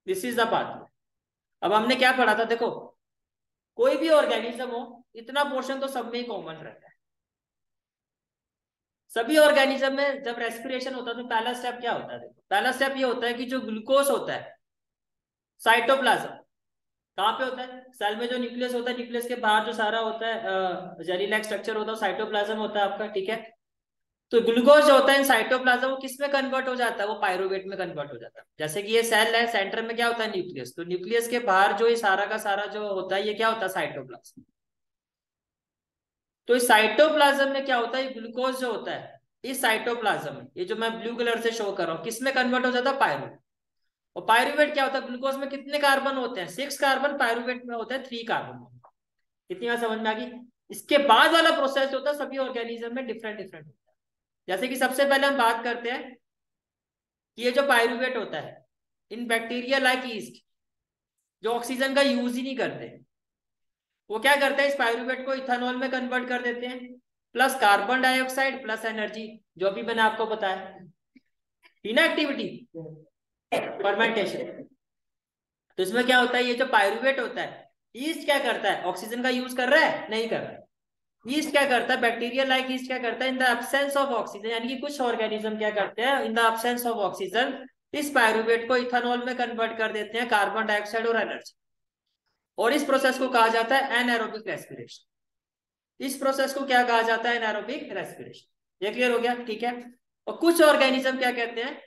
This is the pathway. अब हमने क्या पढ़ा था, देखो कोई भी ऑर्गेनिज्म हो, इतना पोर्शन तो सब में ही कॉमन रहता है। सभी ऑर्गेनिज्म में जब रेस्पिरेशन होता है तो पहला स्टेप क्या होता है, देखो पहला स्टेप ये होता है कि जो ग्लूकोज होता है साइटोप्लाज्म, कहाँ पे होता है, सेल में जो न्यूक्लियस होता है, न्यूक्लियस के बाहर जो सारा होता है जेली लाइक स्ट्रक्चर होता है, साइटोप्लाज्म होता है आपका, ठीक है। तो ग्लूकोज जो होता है इन साइटोप्लाज्म वो किस में कन्वर्ट हो जाता है, वो पायरुवेट में कन्वर्ट हो जाता है। जैसे कि ये सेल है, सेंटर में क्या होता है, न्यूक्लियस, तो न्यूक्लियस के बाहर जो ये सारा का सारा जो होता है ये क्या होता है, साइटोप्लाज्म। तो इस साइटोप्लाज्म में क्या होता है, ग्लूकोज जो होता है इस साइटोप्लाज्म में, ये जो मैं ब्लू कलर से शो कर रहा हूँ, किस में कन्वर्ट हो जाता है, पायरुवेट। और पायरुवेट क्या होता है, ग्लूकोज में कितने कार्बन होते हैं, 6 कार्बन, पायरुवेट में होता है 3 कार्बन। कितनी बात समझ में आ गई। इसके बाद वाला प्रोसेस होता है सभी ऑर्गेनिज्म में डिफरेंट डिफरेंट होता है। जैसे कि सबसे पहले हम बात करते हैं कि ये जो पायरुवेट होता है इन बैक्टीरिया लाइक ईस्ट, जो ऑक्सीजन का यूज ही नहीं करते, वो क्या करते हैं, इस पायरुवेट को इथेनॉल में कन्वर्ट कर देते हैं, plus carbon dioxide plus energy, जो अभी मैंने आपको बताया थी ना एक्टिविटी, फर्मेंटेशन। तो इसमें क्या होता है, ये जो पायरुवेट होता है, ईस्ट क्या करता है, ऑक्सीजन का यूज कर रहा है, नहीं कर रहा है। ईस्ट क्या करता है, बैक्टीरिया लाइक ईस्ट क्या करता है, in the absence of oxygen, यानी कि कुछ ऑर्गेनिज्म क्या करते हैं, in the absence of oxygen इस पायरुवेट को इथेनॉल में कन्वर्ट कर देते हैं, कार्बन डाइऑक्साइड और एनर्जी। और इस प्रोसेस को कहा जाता है एनारोबिक रेस्पिरेशन। इस प्रोसेस को क्या कहा जाता है, एनारोबिक रेस्पिरेशन। ये क्लियर हो गया, ठीक है। और कुछ ऑर्गेनिज्म क्या कहते हैं,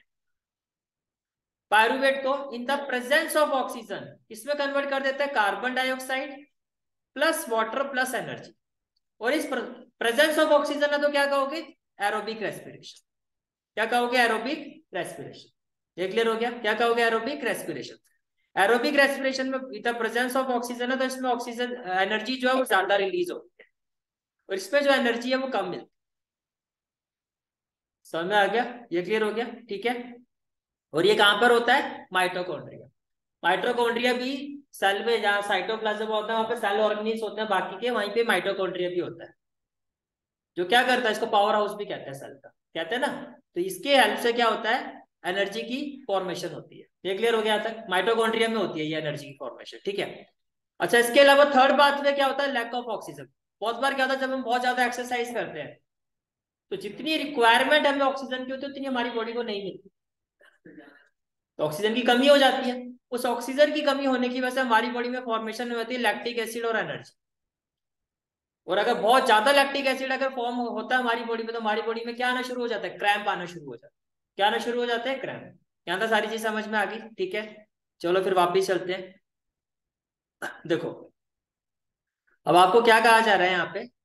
पायरुवेट को in the presence of oxygen इसमें कन्वर्ट कर देते हैं, carbon dioxide plus water plus energy. और इस प्रेजेंस ऑफ ऑक्सीजन है तो क्या कहोगे, एरोबिक रेस्पिरेशन। क्या कहोगे, एरोबिक रेस्पिरेशन। ये क्लियर हो गया, क्या कहोगे, एरोबिक रेस्पिरेशन। एरोबिक रेस्पिरेशन में with the presence of oxygen है तो इसमें ऑक्सीजन एनर्जी जो है वो ज्यादा रिलीज होती है, और इसमें जो एनर्जी है वो कम मिलती है। समझ में आ गया, ये क्लियर हो गया, ठीक है। और ये कहां पर होता है, माइटोकॉन्ड्रिया। माइटोकॉन्ड्रिया भी सेल में, जहाँ साइटोप्लाज्म होता है वहां पे सेल ऑर्गेनिल्स होते हैं बाकी के, वहीं पे माइटोकॉन्ड्रिया भी होता है, जो क्या करता है, इसको पावर हाउस भी कहते हैं सेल का, कहते हैं ना। तो इसके हेल्प से क्या होता है, एनर्जी की फॉर्मेशन होती है। ये क्लियर हो गया तक, माइटोकॉन्ड्रिया में होती है ये एनर्जी की फॉर्मेशन, ठीक है। अच्छा, इसके अलावा थर्ड बात में क्या होता है, लैक ऑफ ऑक्सीजन। बहुत बार क्या होता है, जब हम बहुत ज्यादा एक्सरसाइज करते हैं तो जितनी रिक्वायरमेंट हमें ऑक्सीजन की होती है उतनी हमारी बॉडी को नहीं मिलती, तो ऑक्सीजन की कमी हो जाती है। उस ऑक्सीजन की कमी होने की वजह से हमारी बॉडी में फॉर्मेशन में होती है लैक्टिक एसिड और एनर्जी। और अगर बहुत ज्यादा लैक्टिक एसिड अगर फॉर्म होता है हमारी बॉडी में, तो हमारी बॉडी में क्या आना शुरू हो जाता है, क्रैम्प आना शुरू हो जाता है। क्या आना शुरू हो जाता है, क्रैम्प। यहाँ तक सारी चीज समझ में आ गई, ठीक है। चलो फिर वापिस चलते हैं। देखो अब आपको क्या कहा जा रहा है यहाँ पे,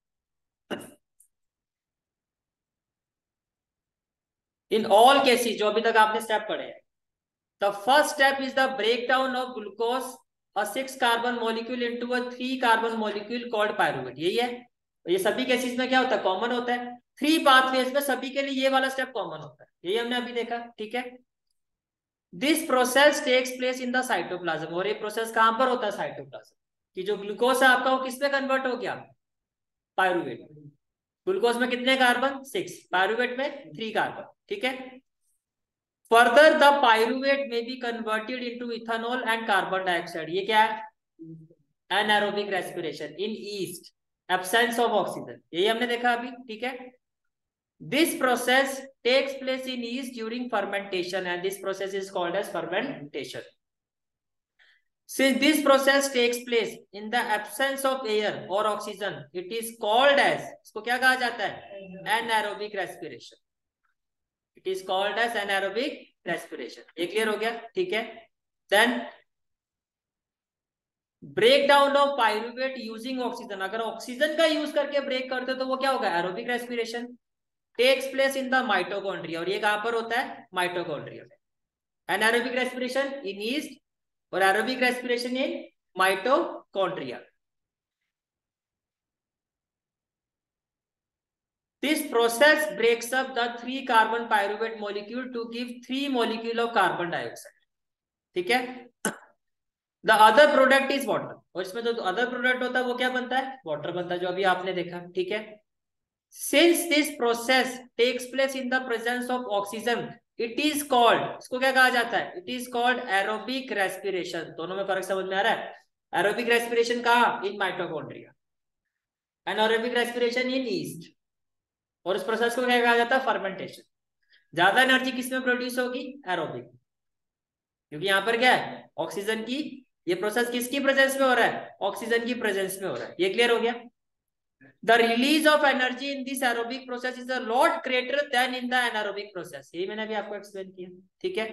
इन ऑल केसेस जो अभी तक आपने स्टेप पढ़े हैं, the first step is the break down of glucose a 6 carbon molecule into a 3 carbon molecule called pyruvate. यही है। ये सभी केसेस में क्या होता है, कॉमन होता है। 3 पाथवेज में सभी के लिए ये वाला स्टेप कॉमन होता है, यही हमने अभी देखा, ठीक है। This process takes place in the cytoplasm, और ये प्रोसेस कहां पर होता है, साइटोप्लाज्म। कि जो ग्लूकोज है आपका वो किस में कन्वर्ट हो गया, पायरुवेट। ग्लूकोज में कितने कार्बन, 6, पायरुवेट में 3 कार्बन, ठीक है। Further the pyruvate may be converted into ethanol and carbon dioxide. ये क्या है, anaerobic respiration in yeast, absence of oxygen, यही हमने देखा अभी, ठीक है। This process takes place in yeast during fermentation and this process is called as fermentation. Since this process takes place in the absence of air or oxygen, it is called as, इसको क्या कहा जाता है, anaerobic respiration. It is called as anaerobic respiration. ये clear हो गया, ठीक है। Then break down of pyruvate using oxygen, अगर ऑक्सीजन का यूज करके ब्रेक करते तो वो क्या होगा, aerobic respiration. Takes place in the mitochondria, और ये कहां पर होता है, माइटोकॉन्ड्रिया में। एनारोबिक रेस्पिरेशन इन ईस्ट और aerobic respiration in mitochondria. This process breaks up the 3 carbon pyruvate molecule to give 3 molecule of carbon dioxide, ठीक है। The other product is water, और इसमें जो अदर प्रोडक्ट होता है वो क्या बनता है, वाटर बनता है, जो अभी आपने देखा, ठीक है। Since this process takes place in the presence of oxygen, it is called, इसको क्या कहा जाता है, it is called aerobic respiration. दोनों में फर्क समझ में आ रहा है? एरोबिक रेस्पिरेशन कहाँ, in mitochondria, anaerobic respiration in yeast. और उस प्रोसेस को क्या कहा जाता है, फर्मेंटेशन। ज्यादा एनर्जी किसमें प्रोड्यूस होगी, एरोबिक, क्योंकि यहाँ पर क्या है, ऑक्सीजन की, ये प्रोसेस किसकी प्रेजेंस में हो रहा है, ऑक्सीजन की प्रेजेंस में हो रहा है। ये क्लियर हो गया? The release of energy in this aerobic process is a lot greater than in the anaerobic process. यही मैंने अभी आपको एक्सप्लेन किया, ठीक है?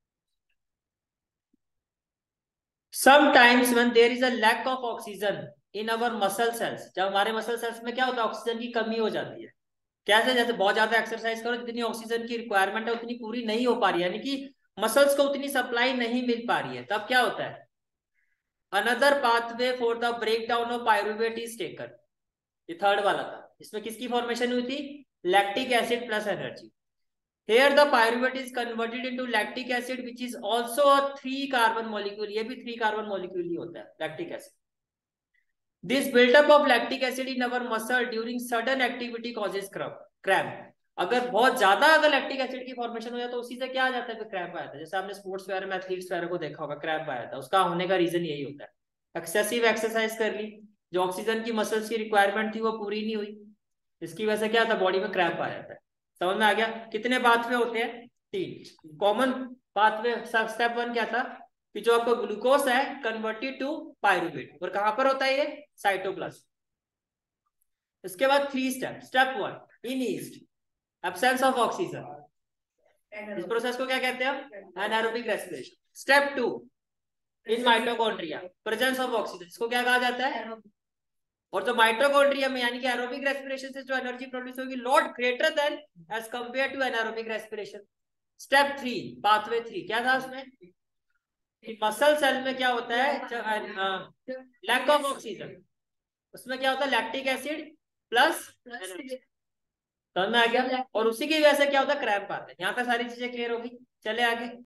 Sometimes when there is a lack of oxygen in our muscle cells, जब हमारे मसल सेल्स में क्या होता है, ऑक्सीजन की कमी हो जाती है। कैसे? जैसे बहुत ज्यादा एक्सरसाइज करो, जितनी ऑक्सीजन की रिक्वायरमेंट है उतनी पूरी नहीं हो पा रही है, यानी कि मसल्स को उतनी सप्लाई नहीं मिल पा रही है, तब क्या होता है, another pathway for the break down of pyruvate is taken. ये थर्ड वाला था, इसमें किसकी फॉर्मेशन हुई थी, lactic acid plus energy. Here the pyruvate is converted into lactic acid which is also a 3 carbon molecule, ये भी 3 carbon molecule ही होता है lactic acid. This buildup of lactic acid in our muscle during sudden activity causes cramp. अगर बहुत ज्यादा अगर lactic acid की formation हो जाए तो उसी से क्या आ जाता है, फिर क्रैम्प आ जाता है। जैसे आपने स्पोर्ट्स वगैरह में एथलीट्स वगैरह को देखा होगा, क्रैम्प आया था, उसका होने का रीजन यही होता है, एक्सेसिव एक्सरसाइज कर ली, जो ऑक्सीजन की मसल्स की रिक्वायरमेंट थी वो पूरी नहीं हुई, इसकी वजह से क्या था, बॉडी में क्रैम्प आ जाता है। समझ में आ गया? कितने पाथवे होते हैं, 3 कॉमन पाथवे। स्टेप 1 क्या था कि जो आपका ग्लूकोज है कन्वर्टेड टू पायरुवेट, और कहां पर होता है ये, साइटोप्लाज्म। इसके बाद 3 step. Step 1 in yeast, absence of oxygen, इस प्रोसेस को क्या कहते हैं, anaerobic respiration. Step 2 in mitochondria, presence of oxygen, इसको क्या कहा जाता है, और जो माइटोकॉन्ड्रिया में यानी कि एरोबिक रेस्पिरेशन से जो एनर्जी प्रोड्यूस होगी, lot greater than as compare to anaerobic respiration. Step 3 pathway 3 क्या था उसमें, मसल सेल में क्या होता है, लैक ऑफ ऑक्सीजन, उसमें क्या होता है, लैक्टिक एसिड प्लस एनर्जी। समझ में आ गया? और उसी की वजह से क्या होता है, क्रैम्प आता है। यहाँ पे सारी चीजें क्लियर होगी, चले आगे।